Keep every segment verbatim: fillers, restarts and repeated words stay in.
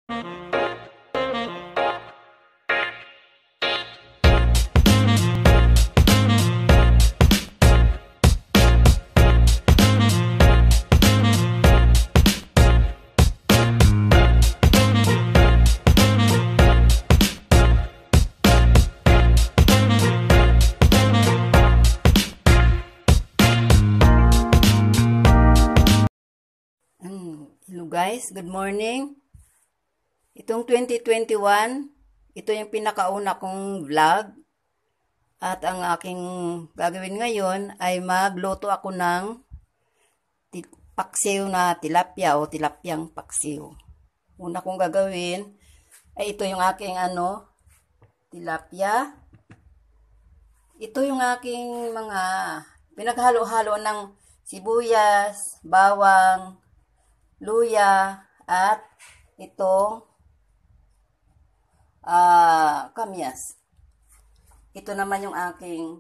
Hello guys, good morning. Itong twenty twenty-one, ito yung pinakauna kong vlog. At ang aking gagawin ngayon ay magluto ako ng paksiw na tilapia o tilapyang paksiw. Una kong gagawin ay ito yung aking ano, tilapia. Ito yung aking mga pinaghalo-halo ng sibuyas, bawang, luya, at itong uh, kamyas. Ito naman yung aking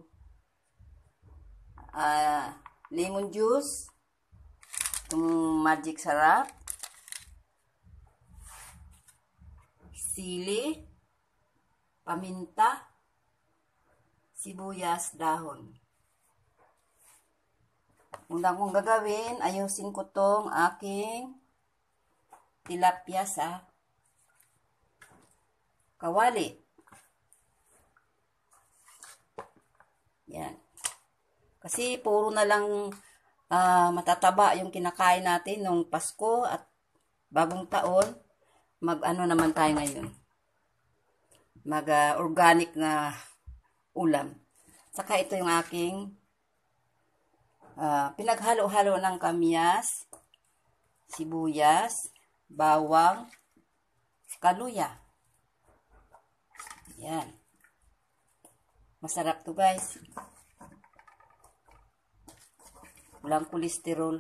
uh, lemon juice, itong magic sarap, sili, paminta, sibuyas, dahon. Una kong gagawin, ayusin ko tong aking tilapia sa kawali. Yan. Kasi puro na lang uh, matataba yung kinakain natin nung Pasko at bagong taon. Mag-ano naman tayo ngayon. Mag-organic uh, na ulam. Saka ito yung aking Uh, pinaghalo-halo ng kamyas, sibuyas, bawang, kaluya. Yan. Masarap to guys. Walang kolesterol.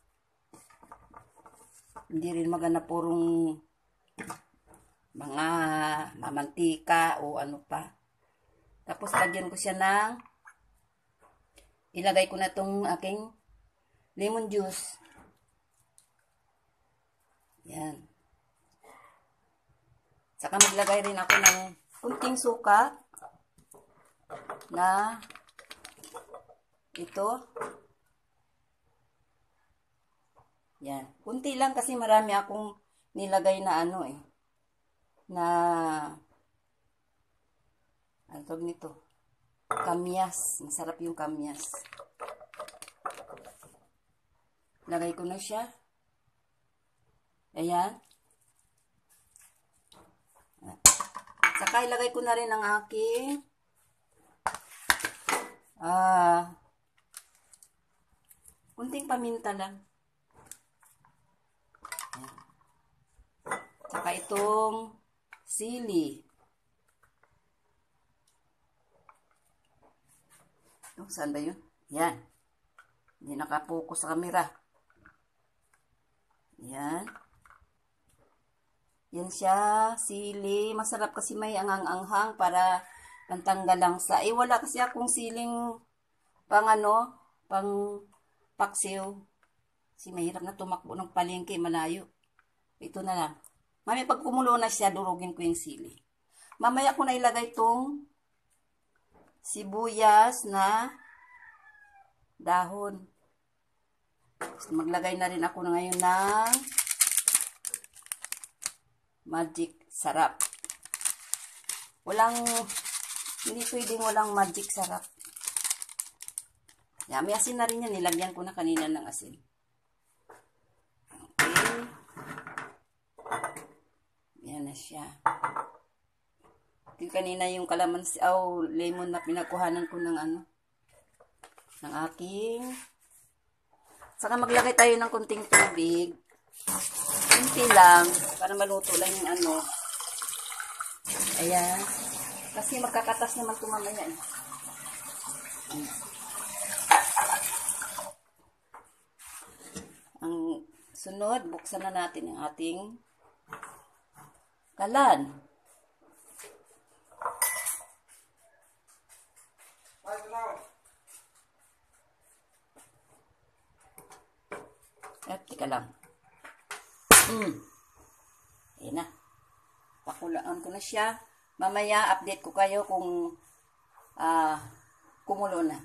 Hindi rin magana purong mga mamantika o ano pa. Tapos lagyan ko siya ng ilagay ko na itong aking lemon juice. Yan. Saka maglagay rin ako ng kunting suka na ito. Yan. Kunti lang kasi marami akong nilagay na ano eh. Na ano tawag nito? Kamyas. Masarap yung kamyas. Lagay ko na siya. Ayan. Saka ilagay ko na rin ang aking ah, kunting paminta lang. Ayan. Saka itong sili. Oh, saan ba yun? Yan. Hindi nakapokus sa camera. Yan. Yan siya. Sili. Masarap kasi may angang-anghang para pantanggal lang sa. Eh, wala kasi akong siling pang ano, pang paksiw. Kasi mahirap na tumakbo ng palengke. Malayo. Ito na lang. Mamaya pag kumulo na siya, durugin ko yung sili. Mamaya ko na ilagay itong sibuyas na dahon. Maglagay na rin ako na ngayon ng magic sarap. Walang, hindi pwedeng walang magic sarap. Yan, may asin na rin yan. Nilagyan ko na kanina ng asin. Okay. Yan na siya. Ito kanina yung kalamansi, oh, lemon na pinakuhanan ko ng ano, ng aking. Saka maglagay tayo ng kunting tubig. Kunti lang, para maluto lang yung ano. Ayan. Kasi magkakatas naman ito mamaya. Ang sunod, buksan na natin yung ating kalan. Eh, tika lang. Hmm. Ayan na. Pakulaan ko na siya. Mamaya, update ko kayo kung uh, kumulo na.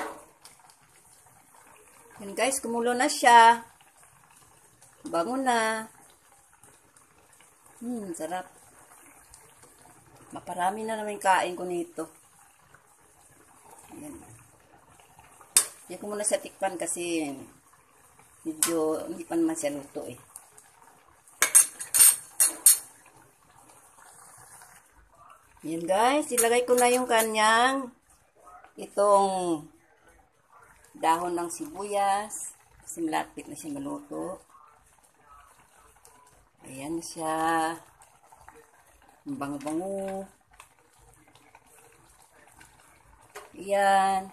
Yan guys, kumulo na siya. Bango na. Hmm, sarap. Maparami na naman kain ko nito. Yan. Yan ko muna sa tikpan kasi medyo hindi pa naman siya luto eh. Yan guys, ilagay ko na yung kanyang itong dahon ng sibuyas. Kasi malapit na siya maluto. Ayan siya. Ang bango-bango. Ayan.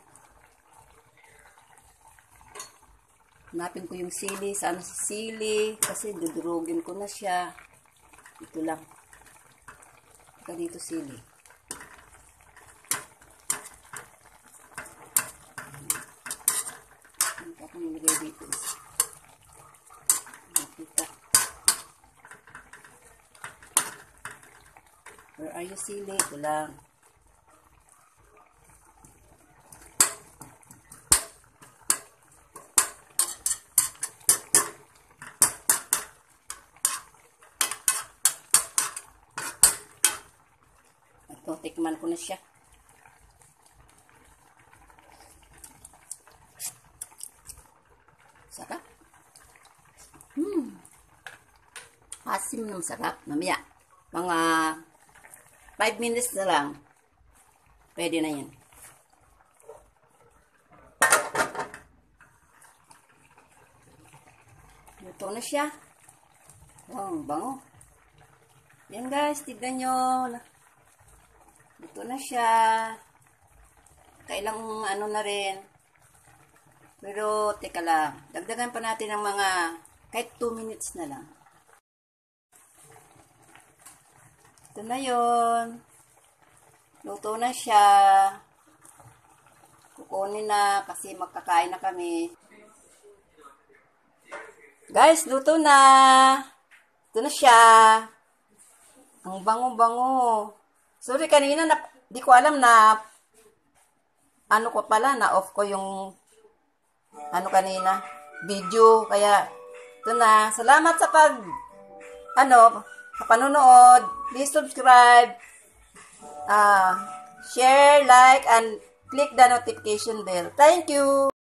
Hanapin ko yung sili. Sana si sili. Kasi dudurugin ko na siya. Ito lang. Ito dito sili. Ano pa akong nilagay dito? Nakita. Where are you, sili? Ito lang. Ito, tikman ko na siya. Sarap. Hmm. Asim ng sarap. Mamaya. Mga five minutes na lang. Pwede na yan. Luto na siya. Oh, bango. Yan guys, tignan nyo. Luto na siya. Kailang ano na rin. Pero, teka lang. Dagdagan pa natin ng mga kahit two minutes na lang. Ito na yun. Luto na siya. Kukunin na kasi magkakain na kami. Guys, luto na. Ito na siya. Ang bango-bango. Sorry, kanina na, di ko alam na ano ko pala, na off ko yung ano kanina, video. Kaya, ito na. Salamat sa pag ano, sa panonood. Please subscribe, uh, share, like, and click the notification bell. Thank you!